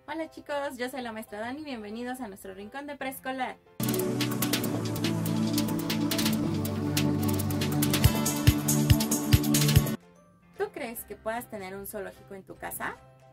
Hola chicos, yo soy la maestra Dani, bienvenidos a nuestro rincón de preescolar. ¿Tú crees que puedas tener un zoológico en tu casa?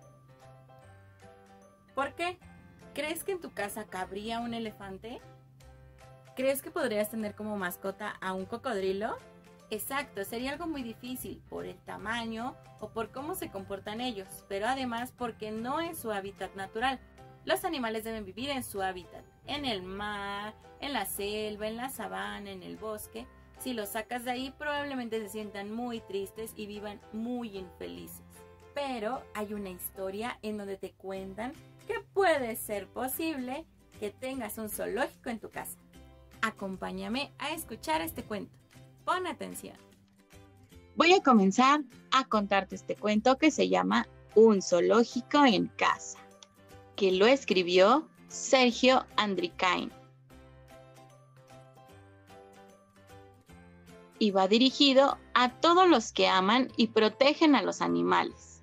¿Por qué? ¿Crees que en tu casa cabría un elefante? ¿Crees que podrías tener como mascota a un cocodrilo? Exacto, sería algo muy difícil por el tamaño o por cómo se comportan ellos, pero además porque no es su hábitat natural. Los animales deben vivir en su hábitat, en el mar, en la selva, en la sabana, en el bosque. Si los sacas de ahí, probablemente se sientan muy tristes y vivan muy infelices. Pero hay una historia en donde te cuentan que puede ser posible que tengas un zoológico en tu casa. Acompáñame a escuchar este cuento. Pon atención. Voy a comenzar a contarte este cuento que se llama Un zoológico en casa, que lo escribió Sergio Andricain. Y va dirigido a todos los que aman y protegen a los animales.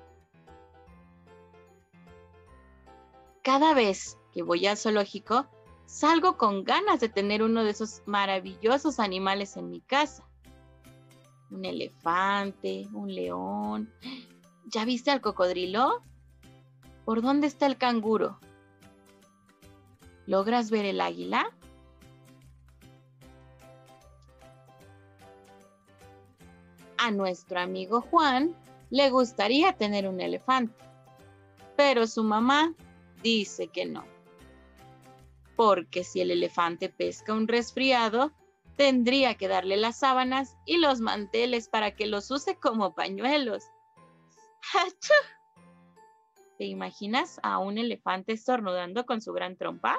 Cada vez que voy al zoológico, salgo con ganas de tener uno de esos maravillosos animales en mi casa. Un elefante, un león. ¿Ya viste al cocodrilo? ¿Por dónde está el canguro? ¿Logras ver el águila? A nuestro amigo Juan le gustaría tener un elefante, pero su mamá dice que no. Porque si el elefante pesca un resfriado, tendría que darle las sábanas y los manteles para que los use como pañuelos. ¡Achú! ¿Te imaginas a un elefante estornudando con su gran trompa?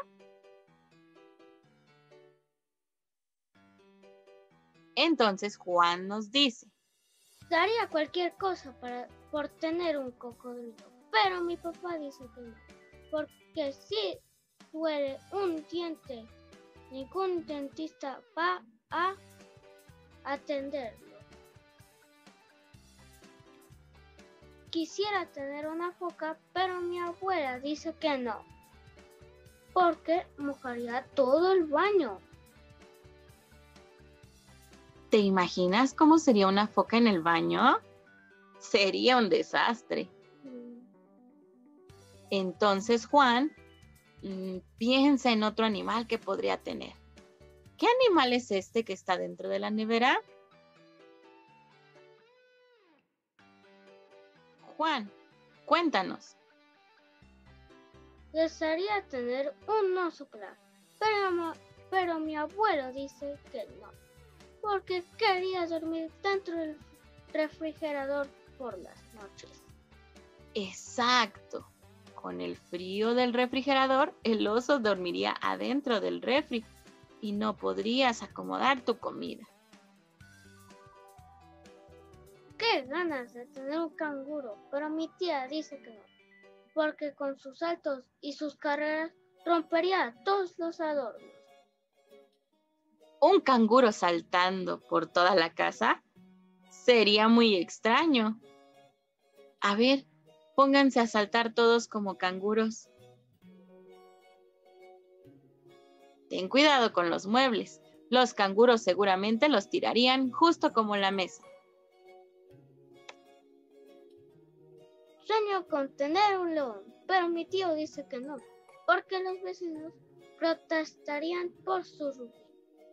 Entonces Juan nos dice: daría cualquier cosa por tener un cocodrilo, pero mi papá dice que no, porque si duele un diente, ningún dentista va a atenderlo. Quisiera tener una foca, pero mi abuela dice que no, porque mojaría todo el baño. ¿Te imaginas cómo sería una foca en el baño? Sería un desastre. Entonces Juan piensa en otro animal que podría tener. ¿Qué animal es este que está dentro de la nevera? Juan, cuéntanos. Desearía tener un oso polar, pero mi abuelo dice que no, porque quería dormir dentro del refrigerador por las noches. Exacto. Con el frío del refrigerador, el oso dormiría adentro del refri y no podrías acomodar tu comida. Qué ganas de tener un canguro, pero mi tía dice que no, porque con sus saltos y sus carreras rompería todos los adornos. Un canguro saltando por toda la casa sería muy extraño. A ver, pónganse a saltar todos como canguros. Ten cuidado con los muebles. Los canguros seguramente los tirarían justo como la mesa. Sueño con tener un león, pero mi tío dice que no, porque los vecinos protestarían por su rugido.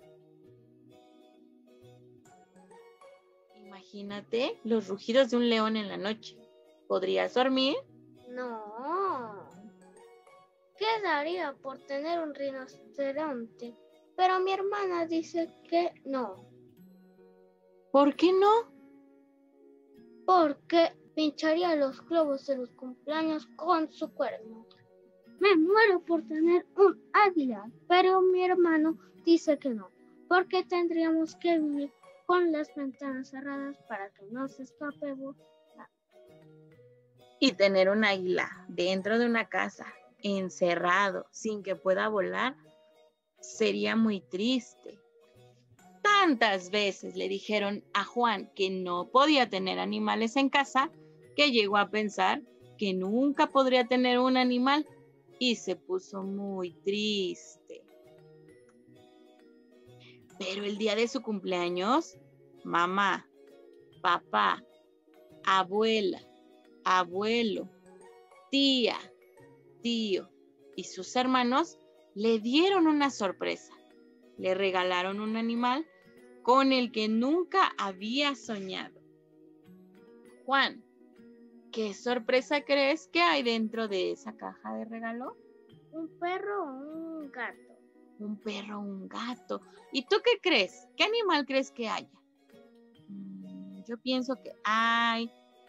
Imagínate los rugidos de un león en la noche. ¿Podrías dormir? No. ¿Qué daría por tener un rinoceronte? Pero mi hermana dice que no. ¿Por qué no? Porque pincharía los globos de los cumpleaños con su cuerno. Me muero por tener un águila, pero mi hermano dice que no, porque tendríamos que vivir con las ventanas cerradas para que no se escape volar. Y tener un águila dentro de una casa, encerrado, sin que pueda volar, sería muy triste. Tantas veces le dijeron a Juan que no podía tener animales en casa, que llegó a pensar que nunca podría tener un animal y se puso muy triste. Pero el día de su cumpleaños, mamá, papá, abuela, abuelo, tía, tío y sus hermanos le dieron una sorpresa. Le regalaron un animal con el que nunca había soñado. Juan, ¿qué sorpresa crees que hay dentro de esa caja de regalo? Un perro o un gato. Un perro, un gato. ¿Y tú qué crees? ¿Qué animal crees que haya? Yo pienso que hay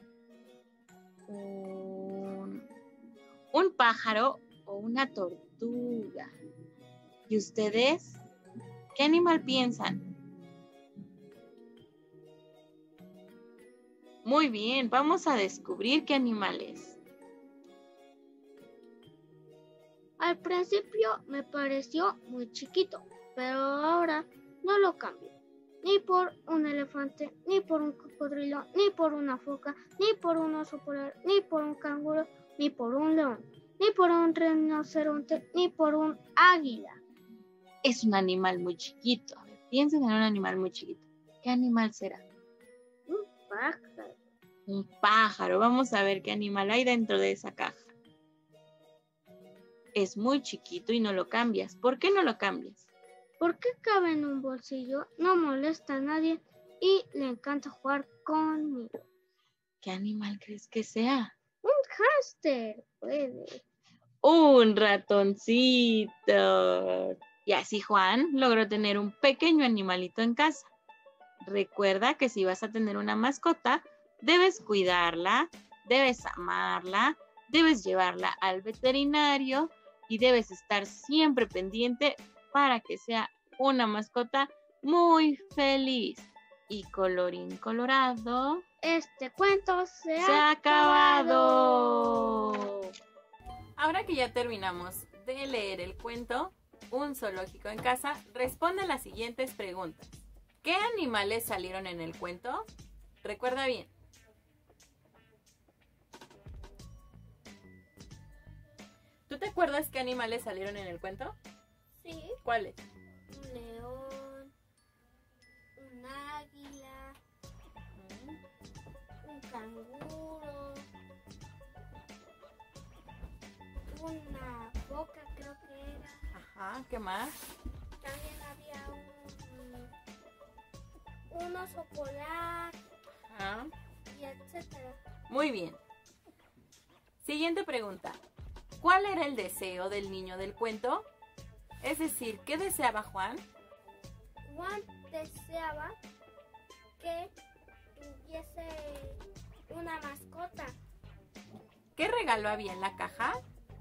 un pájaro o una tortuga. ¿Y ustedes? ¿Qué animal piensan? Muy bien, vamos a descubrir qué animal es. Al principio me pareció muy chiquito, pero ahora no lo cambio. Ni por un elefante, ni por un cocodrilo, ni por una foca, ni por un oso polar, ni por un canguro, ni por un león, ni por un rinoceronte, ni por un águila. Es un animal muy chiquito. A ver, piensen en un animal muy chiquito. ¿Qué animal será? Un pájaro. Un pájaro. Vamos a ver qué animal hay dentro de esa caja. Es muy chiquito y no lo cambias. ¿Por qué no lo cambias? Porque cabe en un bolsillo, no molesta a nadie y le encanta jugar conmigo. ¿Qué animal crees que sea? Un hámster puede. Un ratoncito. Y así Juan logró tener un pequeño animalito en casa. Recuerda que si vas a tener una mascota, debes cuidarla, debes amarla, debes llevarla al veterinario y debes estar siempre pendiente para que sea una mascota muy feliz. Y colorín colorado, Este cuento se ¡se ha acabado! Ahora que ya terminamos de leer el cuento, Un zoológico en casa, responde las siguientes preguntas. ¿Qué animales salieron en el cuento? Recuerda bien. ¿Tú te acuerdas qué animales salieron en el cuento? Sí. ¿Cuáles? Un león, un águila, un canguro, una foca creo que era. Ajá, ¿qué más? También había un oso polar Ajá. y etcétera. Muy bien. Siguiente pregunta. ¿Cuál era el deseo del niño del cuento? Es decir, ¿qué deseaba Juan? Juan deseaba que tuviese una mascota. ¿Qué regalo había en la caja?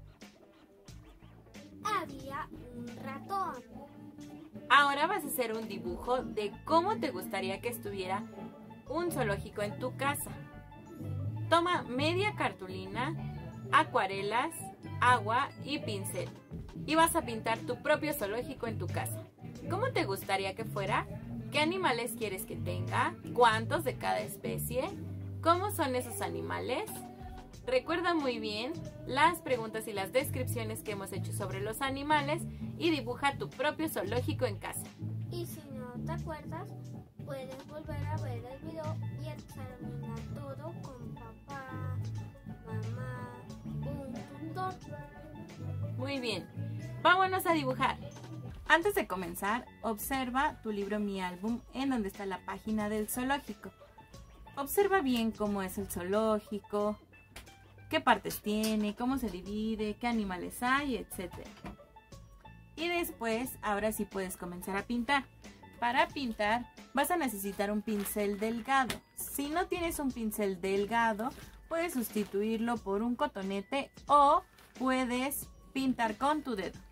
Había un ratón. Ahora vas a hacer un dibujo de cómo te gustaría que estuviera un zoológico en tu casa. Toma media cartulina, acuarelas, agua y pincel. Y vas a pintar tu propio zoológico en tu casa. ¿Cómo te gustaría que fuera? ¿Qué animales quieres que tenga? ¿Cuántos de cada especie? ¿Cómo son esos animales? Recuerda muy bien las preguntas y las descripciones que hemos hecho sobre los animales y dibuja tu propio zoológico en casa. Y si no te acuerdas, puedes volver a ver el video y examinar todo con papá, mamá, un tutor. Muy bien, vámonos a dibujar. Antes de comenzar, observa tu libro Mi Álbum en donde está la página del zoológico. Observa bien cómo es el zoológico, qué partes tiene, cómo se divide, qué animales hay, etc. Y después, ahora sí puedes comenzar a pintar. Para pintar vas a necesitar un pincel delgado. Si no tienes un pincel delgado, puedes sustituirlo por un cotonete o puedes pintar con tu dedo.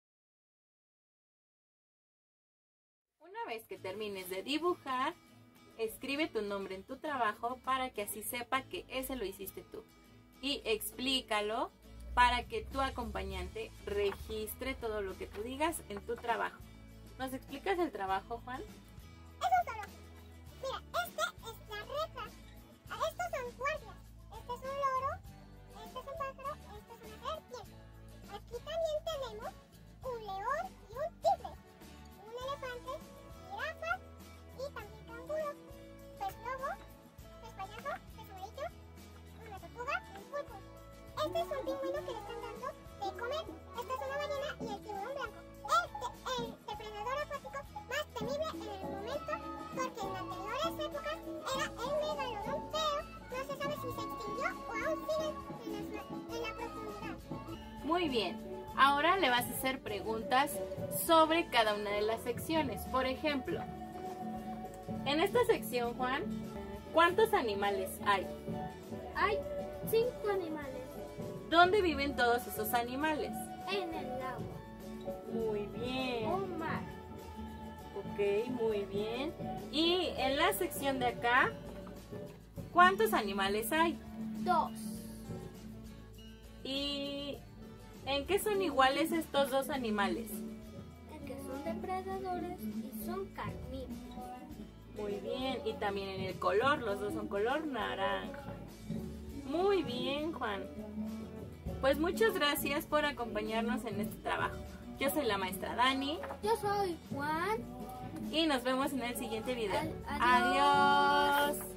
Una vez que termines de dibujar, escribe tu nombre en tu trabajo para que así sepa que ese lo hiciste tú. Y explícalo para que tu acompañante registre todo lo que tú digas en tu trabajo. ¿Nos explicas el trabajo, Juan? Es un zoológico. Mira, este es la reja. Estos son guardias. Este es un loro, este es un pájaro, este es una serpiente. Aquí también tenemos un león y un tigre, un elefante, jirafas y también canguros, pez lobo, pez payaso, pez amarillo, una tortuga y un pulpo. Este es un pingüino que le están dando de comer. Esta es una ballena y el tiburón blanco. El depredador acuático más temible en el momento, porque en anteriores épocas era el megalodón, pero no se sabe si se extinguió o aún sigue en la profundidad. Muy bien. Ahora le vas a hacer preguntas sobre cada una de las secciones. Por ejemplo, en esta sección, Juan, ¿cuántos animales hay? Hay 5 animales ¿Dónde viven todos esos animales? en el agua. Muy bien. Un mar. Ok, muy bien. Y en la sección de acá, ¿cuántos animales hay? 2. ¿Y en qué son iguales estos dos animales? En que son depredadores y son carnívoros. Muy bien. Y también en el color, los dos son color naranja. Muy bien, Juan. Pues muchas gracias por acompañarnos en este trabajo. Yo soy la maestra Dani. Yo soy Juan. Y nos vemos en el siguiente video. Adiós. Adiós.